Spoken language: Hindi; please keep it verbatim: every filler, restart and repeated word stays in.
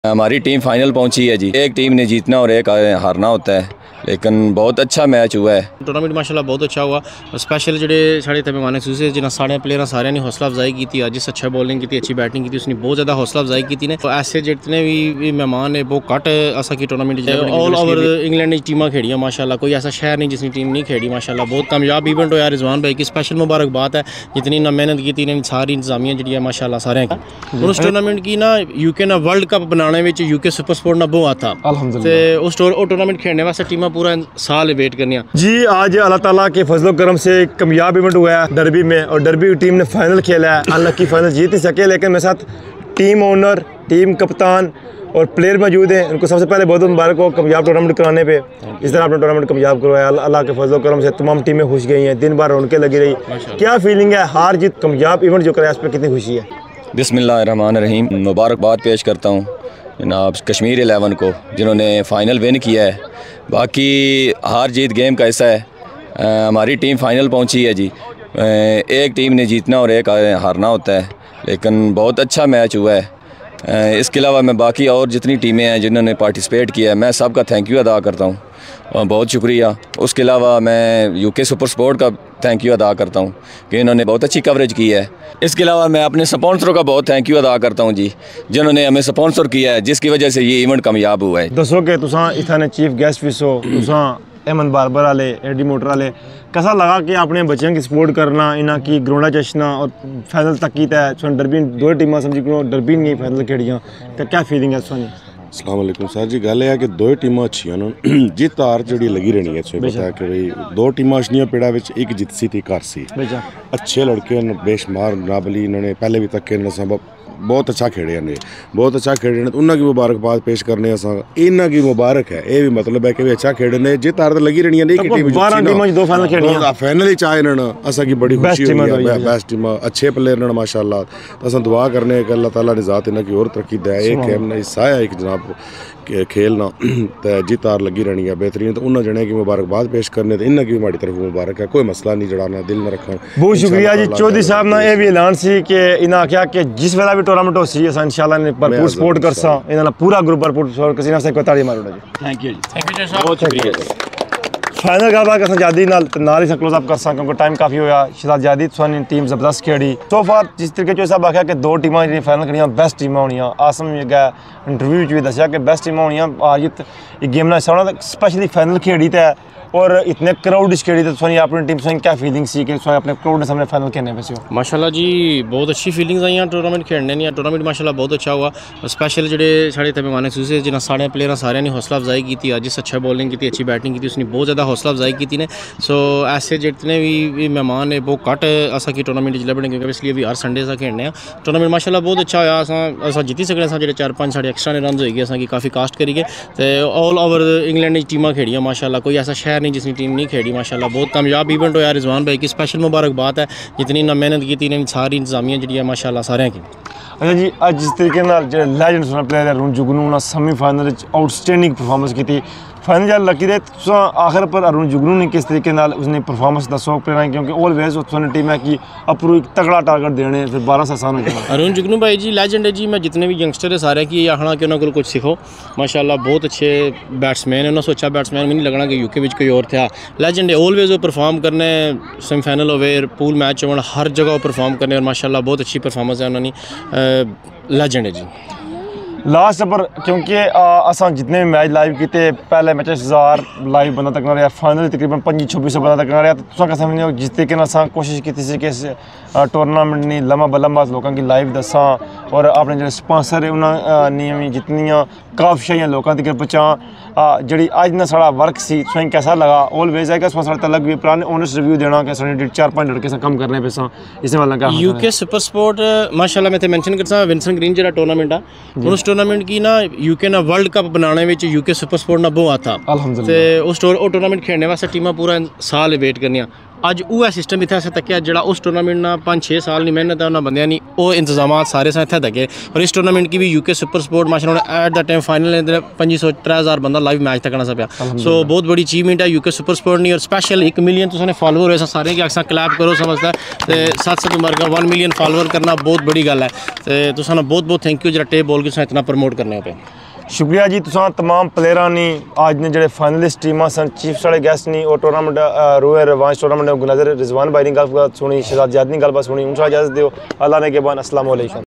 हमारी टीम फाइनल पहुंची है जी। एक टीम ने जीतना और एक हारना होता है, लेकिन बहुत अच्छा मैच हुआ है। टूर्नामेंट माशाल्लाह बहुत अच्छा हुआ। स्पेशल जो साढ़े इतने मेहमान खसूस जिन्हें सारे प्लेयर सारे ने हौसला अफजाई की थी। जिस अच्छा बॉलिंग की अच्छी बैटिंग की उसने बहुत ज़्यादा हौसला अफजाई की ने। तो ऐसे जितने भी मेहमान ने बहुत घट असा की tournament all over England team खेड़ियाँ माशाल्लाह। कोई ऐसा शहर नहीं जिसकी टीम नहीं खेड़ी माशाल्लाह। बहुत कामयाब इवेंट होया। रिजवान भाई की स्पेशल मुबारकबाद है जितनी ना मेहनत की थी सारी इंतजामिया जी माशाल्लाह सारे की। उस टूर्नामेंट की ना यूके ना वर्ल्ड कप बनाने में यूके सुपर स्पोर्ट ना बहुत था। अल्हम्दुलिल्लाह उस टूर्नामेंट खेलने वास्ते टीम पूरा साल वेट करनी जी। आज अल्लाह ताला के फजलो करम से कामयाब इवेंट हुआ है डर्बी में, और डर्बी की टीम ने फाइनल खेला है। हालांकि फाइनल जीत नहीं सके, लेकिन मेरे साथ टीम ओनर, टीम कप्तान और प्लेयर मौजूद हैं। उनको सबसे पहले बहुत मुबारक हो कामयाब टूर्नामेंट कराने पे। इस तरह आपने टूर्नामेंट कामयाब करवाया। अल्लाह के फजलो करम से तमाम टीमें खुश गई हैं, दिन भर रौनकें लगी रही। क्या फीलिंग है हार जीत कामयाब इवेंट जो कराया, इस पर कितनी खुशी है? बिस्मिल्लाहिर्रहमानिर्रहीम। मुबारकबाद पेश करता हूँ जनाब कश्मीर इलेवन को जिन्होंने फ़ाइनल विन किया है। बाकी हार जीत गेम का ऐसा है। आ, हमारी टीम फाइनल पहुंची है जी। आ, एक टीम ने जीतना और एक हारना होता है, लेकिन बहुत अच्छा मैच हुआ है। आ, इसके अलावा मैं बाकी और जितनी टीमें हैं जिन्होंने पार्टिसिपेट किया है, मैं सबका थैंक यू अदा करता हूँ, बहुत शुक्रिया। उसके अलावा मैं यूके सुपर स्पोर्ट का थैंक यू अदा करता हूँ कि इन्होंने बहुत अच्छी कवरेज की है। इसके अलावा मैं अपने स्पॉन्सरों का बहुत थैंक यू अदा करता हूँ जी, जिन्होंने हमें स्पॉन्सर किया है, जिसकी वजह से ये इवेंट कामयाब हुआ है। दसो कि तुसा इथाने चीफ गेस्ट भी सो, तुसा अहमद बारबर वाले एडी मोटर वाले, कैसा लगा कि अपने बच्चों की सपोर्ट करना, इन्हों की ग्राउंडा चशना और फाइनल तक की है। डरबी दो टीम समझी डरबी नहीं फाइनल खेड़ियाँ, तो क्या फीलिंग है सुनी? अस्सलाम वालेकुम सर जी। गल है कि दो टीमां अच्छियां न, जित हार जी लगी रहनी है। पता है कि भाई दो टीमां अच्छियां पेड़ा विच एक जित सी थी घर सी। अच्छे लड़के बेशुमार नाबली, इन्होंने पहले भी तक के बहुत अच्छा खेड़े ने, बहुत अच्छा खेड़े ने, तो उन्होंने मुबारकबाद पेश करने असा। इन्हों की मुबारक है, ये भी मतलब है कि अच्छा खेड़े ने। जित हार तो लगी रहनी है। फाइनल ही चाहे असा की बड़ी खुशी हुई है। बेस्ट टीम अच्छे प्लेयर ने माशाल्लाह। तो अस दुआ करने कि अल्लाह ताला ने ज़ात इन्हों की और तरक्की दे। एक खेल हिस्सा है एक जनाब खेलना, तो जित हार लगी रहनी है बेहतरीन। तो उन्होंने जने की मुबारकबाद पेश करने, तो इन्हों की भी हमारी तरफ मुबारक है। कोई मसला नहीं जड़ाना, दिल न रखना। बहुत शुक्रिया जी। चौधरी साहब ने यह भी ऐलान सी कि इन्हें आख्या कि जिस वेला भी टूर्नामेंट हो सी इंशाल्लाह ने भरपूर सपोर्ट कर सा। इन्होंने पूरा ग्रुप भरपूर सपोर्ट कर सी। को ताड़ी मारो जी। थैंक यू जी। थैंक यू सर, बहुत शुक्रिया जी। फाइनल गलबात कर जादी नाल नाल ही क्लोज अप कर सा, क्योंकि टाइम काफ़ी होया। शहजाद जादी सोनी टीम जबरदस्त खेड़ी सो फार। जिस तरीके चो सब आख्या कि दो टीमां जी फाइनल खेड़ियां बेस्ट टीमां होनियां। आसम गै इंटरव्यू भी दसिया कि बेस्ट टीमां होनियां। आजित गेम ना हिस्सा होना, स्पेशली फाइनल खेड़ी तो और इतने क्राउड खेड़ी, तो सोनी अपनी टीम से क्या फीलिंग सी कि अपने क्राउड ने सामने फाइनल खेलने पे? माशाल्लाह जी बहुत अच्छी फीलिंग्स आई टूर्नामेंट खेलने नहीं। टूर्नामेंट माशाल्लाह बहुत अच्छा हुआ। स्पेशल जो साढ़े इतने मेहमान खसूस जिन्हें सारे प्लेयर सारे ने हौसला अफजाई की थी। जिस अच्छा बॉलिंग की अच्छी बैटिंग की उसने बहुत ज़्यादा हौसला अफजाई की ने। सो ऐसे जितने भी मेहमान ने बहुत घट असा की टूर्नामेंट जिले बने, क्योंकि इसलिए भी हर संडे अस खेलने। टूर्नामेंट माशाल्लाह बहुत अच्छा होया। अस जीती सकने जो चार पाँच साढ़े एक्स्ट्रा ने रन होई गए अस काफ़ी कास्ट करिए। तो ऑल ओवर इंग्लैंड टीमां खेड़ियाँ माशाल्लाह। कोई ऐसा शहर नहीं जिसकी टीम नहीं खेड़ी माशाल्लाह। बहुत कामयाब इवेंट होया। रिजवान भाई की स्पेशल मुबारकबाद है जितनी ना मेहनत की थी सारी इंतजामिया जी माशाल्लाह सारे की। अच्छा जी, अज जिस तरीके जो लैजेंड प्लेयर है अरुण जुगनू ने सेमीफाइनल आउटस्टैंडिंग परफॉर्मेंस की थी। फाइनल जब लकी दे आखिर पर अरुण जुगनू ने किस तरीके उसने परफॉर्मेंस दसो प्लेयर, क्योंकि ऑलवेज उसने टीम है कि अपरू एक तगड़ा टारगेट देने फिर बारह से आसान हो जाए। अरुण जुगनू भाई जी लैजेंड है जी। मैं जितने भी यंगस्टर है सारे की आखना कि उन्होंने कुछ सीखो माशाल्लाह। बहुत अच्छे बैट्समैन है। उन्होंने सोचा बैट्समैन भी नहीं लगना कि यूके में कोई और था। लैजेंड है, ऑलवेज वो परफॉर्म करने सेमीफाइनल होवे पूल मैच हो हर जगह परफॉर्म करने, और माशाल्लाह बहुत अच्छी परफॉर्मेंस है उन्होंने। लैजेंड है जी। लास्ट पर क्योंकि असा जितने भी मैच लाइव किए, पहले मैच हज़ार लाइव बंदा तक रहा, फाइनल तकरीबन पंजी छब्बी सौ बंदा तक रहा। तो तुम क्या समझते हो जिस तरीके अस कोशिश की थी कि टूर्नामेंट नहीं लम्बा बलम्बा लोगों की लाइव दसा, और अपने जो स्पॉन्सर है उन्होंने जितनियाँ काफियाँ लोगों तक पहुँचा। जी अज ना सारा वर्क सी तुम कैसा लगा? ऑलवेज है कि साढ़े अलग भी पुराने ओनर्स रिव्यू देना कि साढ़े चार पाँच लड़के से कम करने पे सा इस वाला क्या यूके सुपर स्पोर्ट माशाल्लाह। मैं मैंशन करता विंसन ग्रीन जो टूर्नामेंट है उस टूर्नामेंट की ना यूके ना वर्ल्ड कप बनाने में यूके सुपर स्पोर्ट ना बहुत था। अल्हम्दुलिल्लाह। तो उस टूर्नामेंट खेलने वास्ते टीम पूरा साल वेट करनी। अज वो सिस्टम इतने असं तक जेड़ा उस टूर्नामेंट ना पाँच छे साल नहीं मेहनत है उन्होंने बंद नहीं वो इंतजाम सारे इतने तके और इस टूर्नामेंट की भी यूके सुपर स्पोर्ट माशाल्लाह एट द टाइम फाइनल पंजी सौ त्रै हज़ार बंदा लाइव मैच तक सा पाया सो बहुत बड़ी अचीवमेंट है यूके सुपर स्पोर्ट नहीं और स्पेशल एक मिलियन तुमने फॉलोवर है सारे के अक्सर क्लैप करो समझता है सत सत उम्र का वन मिलियन फॉलोवर करना बहुत बड़ी गल है तो तुसाना बहुत बहुत थैंक यू जो टेप बॉल के इतना प्रमोट करने पे शुक्रिया जी तुसा तमाम प्लेयरां नी अज ने जेह्ड़े फाइनलिस्ट टीमां सन चीफ साढ़े गेस्ट नी और टूर्नामेंट रोए रिवांश टूर्नामेंट नजर रिजवान भाई नी गल्लबात सुनी शहजाद नी गल्लबात सुनी हूं इजाजत दियो अल्लाह ने के बाद अस्सलाम वालेकुम।